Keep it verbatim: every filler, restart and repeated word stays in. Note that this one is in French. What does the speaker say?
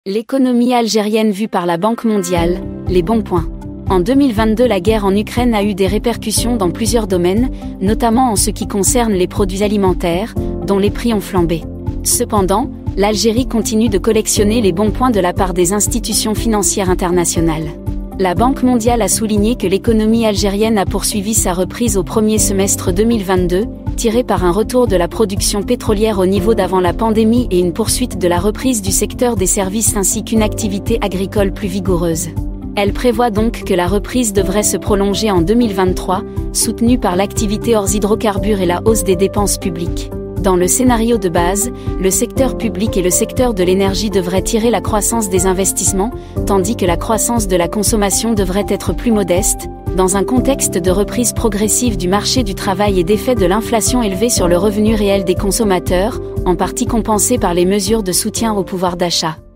L'économie algérienne vue par la Banque mondiale, les bons points. En deux mille vingt-deux, la guerre en Ukraine a eu des répercussions dans plusieurs domaines, notamment en ce qui concerne les produits alimentaires, dont les prix ont flambé. Cependant, l'Algérie continue de collectionner les bons points de la part des institutions financières internationales. La Banque mondiale a souligné que l'économie algérienne a poursuivi sa reprise au premier semestre deux mille vingt-deux, tirée par un retour de la production pétrolière au niveau d'avant la pandémie et une poursuite de la reprise du secteur des services ainsi qu'une activité agricole plus vigoureuse. Elle prévoit donc que la reprise devrait se prolonger en deux mille vingt-trois, soutenue par l'activité hors hydrocarbures et la hausse des dépenses publiques. Dans le scénario de base, le secteur public et le secteur de l'énergie devraient tirer la croissance des investissements, tandis que la croissance de la consommation devrait être plus modeste, dans un contexte de reprise progressive du marché du travail et d'effet de l'inflation élevée sur le revenu réel des consommateurs, en partie compensé par les mesures de soutien au pouvoir d'achat.